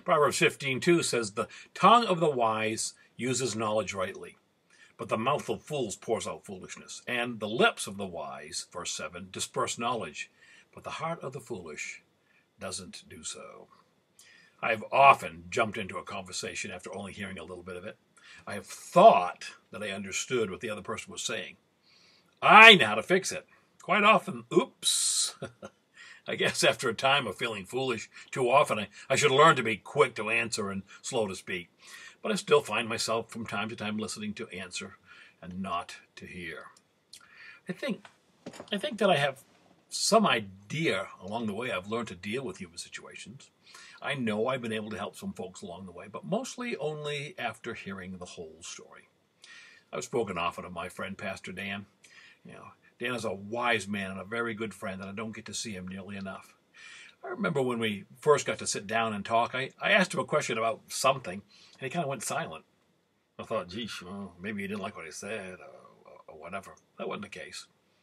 Proverbs 15:2 says, the tongue of the wise uses knowledge rightly, but the mouth of fools pours out foolishness. And the lips of the wise, verse 7, disperse knowledge, but the heart of the foolish doesn't do so. I've often jumped into a conversation after only hearing a little bit of it. I have thought that I understood what the other person was saying. I know how to fix it. Quite often, oops. I guess after a time of feeling foolish too often, I should learn to be quick to answer and slow to speak. But I still find myself from time to time listening to answer and not to hear. I think that I have some idea along the way. I've learned to deal with human situations. I know I've been able to help some folks along the way, but mostly only after hearing the whole story. I've spoken often of my friend, Pastor Dan. Dan is a wise man and a very good friend, and I don't get to see him nearly enough. I remember when we first got to sit down and talk, I asked him a question about something, and he kind of went silent. I thought, geez, well, maybe he didn't like what I said or whatever. That wasn't the case.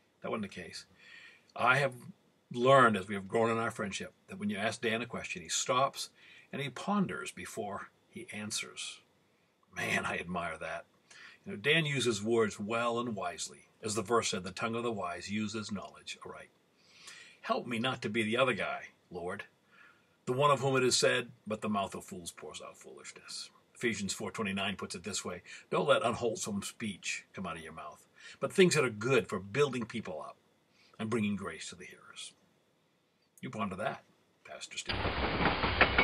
I have learned as we have grown in our friendship that when you ask Dan a question, he stops and he ponders before he answers. Man, I admire that. Dan uses words well and wisely. As the verse said, the tongue of the wise uses knowledge aright. Help me not to be the other guy, Lord, the one of whom it is said, but the mouth of fools pours out foolishness. Ephesians 4:29 puts it this way, don't let unwholesome speech come out of your mouth, but things that are good for building people up and bringing grace to the hearers. You ponder that, Pastor Steve.